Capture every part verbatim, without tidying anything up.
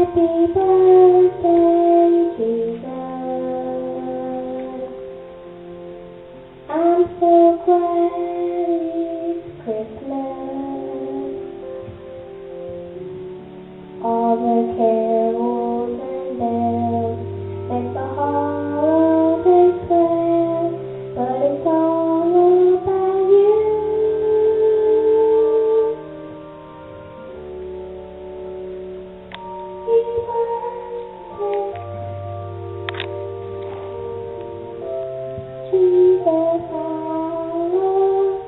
Happy birthday, Jesus. I'm so glad it's Christmas. All the carols and bells make the holiday swell, but it's all about you. Happy birthday, Jesus, I love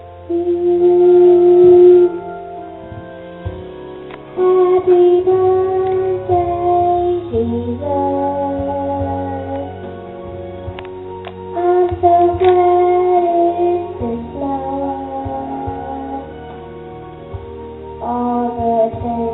you. Happy birthday, Jesus. I'm so glad it's Christmas. All the